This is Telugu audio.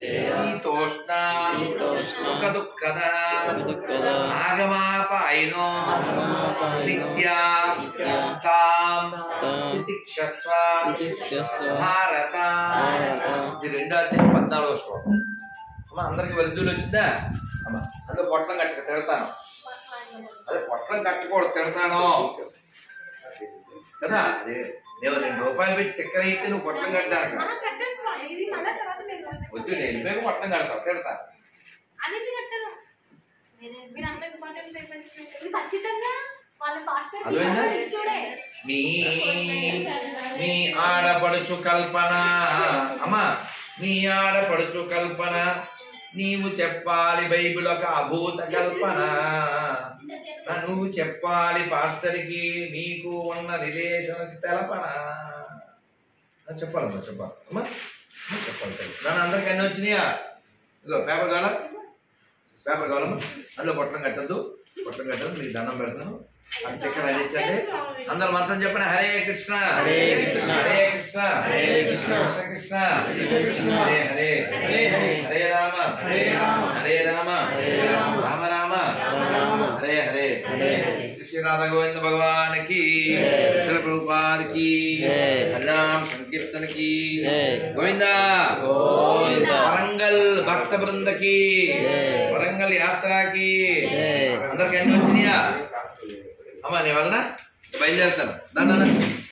शीतोष्ण सुख दुःखद आगमापायिनो नित्या स्थां स्थितिक्षस्व भारत ఇది రెండో అధ్యాయం 14వ శ్లోకం. అమ్మ అందరికి వెలుతురు వచ్చిందా? అమ్మ అందులో పొట్లం కట్టుకు తిడతాను. అదే పొట్లం కట్టుకోడు తిడతాను కదా. అదే నేను 2 రూపాయలు పెట్టి చక్కెర అయితే నువ్వు పొట్లం కట్టాను వద్దు, నేను వెళ్ళిపోయి పొట్లం కడతావు తిడతా. మీ ఆడపడుచు కల్పన అమ్మా, మీ ఆడపడుచు కల్పన నీవు చెప్పాలి బైబిల్ ఒక అభూత కల్పన. నువ్వు చెప్పాలి పాస్టర్కి నీకు ఉన్న రిలేషన్ తెలపన. చెప్పాలమ్మా చెప్పాలి అమ్మా చెప్పాలి. నన్ను అందరికి అన్నీ వచ్చినాయా? ఇదిగో పేపర్ కావాలా? పేపర్ కావాలమ్మా. అందులో పొట్లం కట్టద్దు, పొట్లం కట్టద్దు. మీకు దండం పెడతాను. అది చక్కెర అందించండి. అందరూ మంత్రం చెప్పండి. హరే కృష్ణ హరే కృష్ణ హరే కృష్ణ కృష్ణ కృష్ణ హరే హరే హరే రామ హరే రామ రామ రామ హరే హరే. శ్రీ రాధా గోవింద భగవాన్ కి, శ్రీ ప్రభుపాద కి, హరినామ సంకీర్తన కి గోవిందా. వరంగల్ భక్త బృంద కి, వరంగల్ యాత్రకి అందరికి ఎన్ని వచ్చినాయా? అమ్మా నీ వలన బయలుదేరుతాను.